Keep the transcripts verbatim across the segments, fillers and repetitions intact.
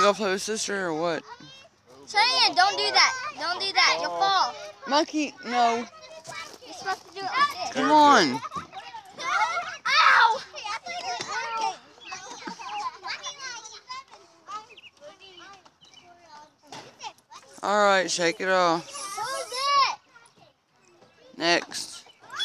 go play with sister or what? Cheyenne, don't do that. Don't do that. You'll fall. Monkey, no. You're supposed to do it like this. Come on. Ow! All right, shake it off. Who's it? Next.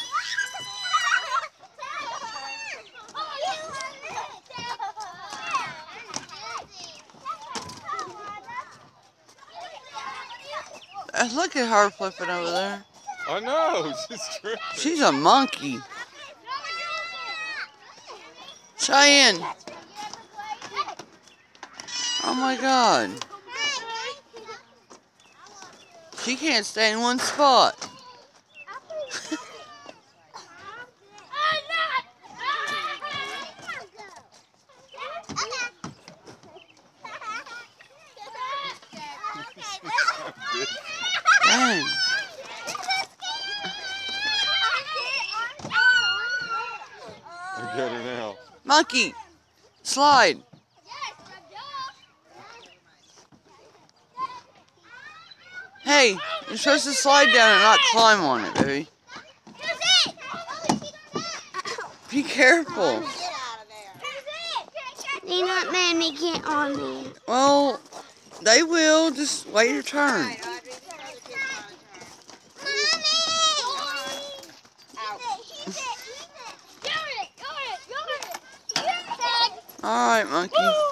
Uh, Look at her flipping over there. I know, she's true. She's a monkey. Cheyenne. Oh my God. She can't stay in one spot. Dang. I get her now. Monkey, slide. Hey, you're supposed to slide down and not climb on it, baby. Be careful. You're not mad me get on me. Well, they will. Just wait your turn. All right, monkey.